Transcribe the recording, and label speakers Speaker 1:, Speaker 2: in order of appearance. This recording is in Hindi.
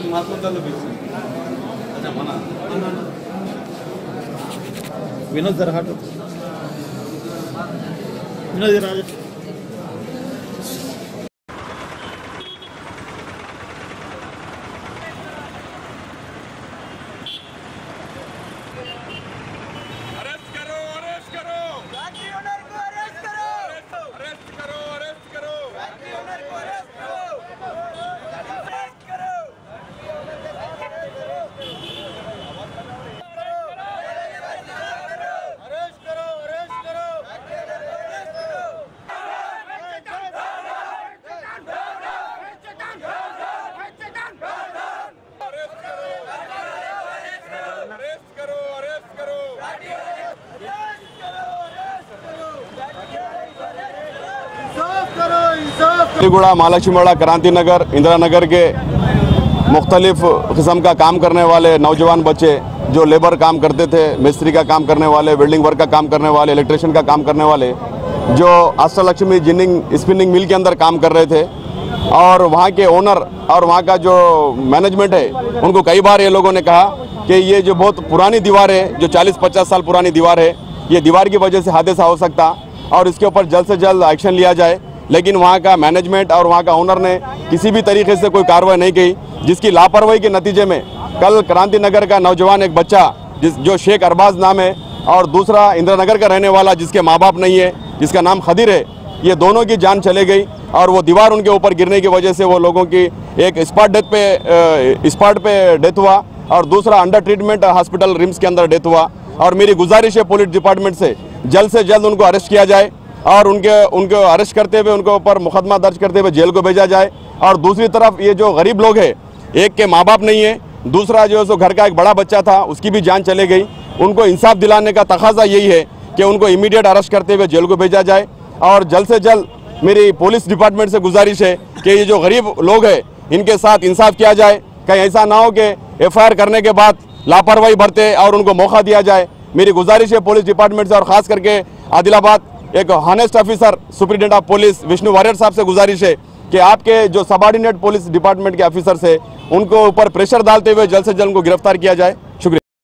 Speaker 1: विनोद जरा हटो, विनोद जरा
Speaker 2: अलीगुड़ा, महालक्ष्मीगुड़ा, क्रांति नगर, इंदिरा नगर के मुख्तलिफ किस्म का काम करने वाले नौजवान बच्चे जो लेबर काम करते थे, मिस्त्री का काम करने वाले, वेल्डिंग वर्क का काम करने वाले, इलेक्ट्रिशियन का काम करने वाले, जो अष्टलक्ष्मी जिनिंग स्पिनिंग मिल के अंदर काम कर रहे थे और वहाँ के ओनर और वहाँ का जो मैनेजमेंट है उनको कई बार ये लोगों ने कहा कि ये जो बहुत पुरानी दीवार है, जो 40-50 साल पुरानी दीवार है, ये दीवार की वजह से हादसा हो सकता और इसके ऊपर जल्द से जल्द एक्शन लिया जाए। लेकिन वहाँ का मैनेजमेंट और वहाँ का ओनर ने किसी भी तरीके से कोई कार्रवाई नहीं की, जिसकी लापरवाही के नतीजे में कल क्रांति नगर का नौजवान एक बच्चा जो शेख अरबाज नाम है और दूसरा इंदिरा नगर का रहने वाला जिसके माँ बाप नहीं है, जिसका नाम खदीर है, ये दोनों की जान चले गई और वो दीवार उनके ऊपर गिरने की वजह से वो लोगों की एक स्पॉट पे डेथ हुआ और दूसरा अंडर ट्रीटमेंट हॉस्पिटल रिम्स के अंदर डेथ हुआ। और मेरी गुजारिश है पुलिस डिपार्टमेंट से जल्द उनको अरेस्ट किया जाए और उनको अरेस्ट करते हुए उनके ऊपर मुकदमा दर्ज करते हुए जेल को भेजा जाए। और दूसरी तरफ ये जो गरीब लोग हैं, एक के माँ बाप नहीं है, दूसरा जो है सो घर का एक बड़ा बच्चा था, उसकी भी जान चले गई, उनको इंसाफ दिलाने का तकाजा यही है कि उनको इमीडिएट अरेस्ट करते हुए जेल को भेजा जाए। और जल्द से जल्द मेरी पुलिस डिपार्टमेंट से गुजारिश है कि ये जो गरीब लोग हैं इनके साथ इंसाफ किया जाए, कहीं ऐसा ना हो कि FIR करने के बाद लापरवाही बरते और उनको मौका दिया जाए। मेरी गुजारिश है पुलिस डिपार्टमेंट से और ख़ास करके आदिलाबाद एक honest officer superintendent of police Vishnu Warrier साहब से गुजारिश है कि आपके जो सबऑर्डिनेट पुलिस डिपार्टमेंट के ऑफिसर्स है उनको ऊपर प्रेशर डालते हुए जल्द से जल्द उनको गिरफ्तार किया जाए। शुक्रिया।